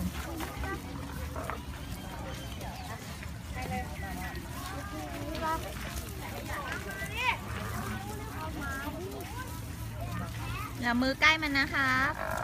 อย่ามือใกล้มันนะครับ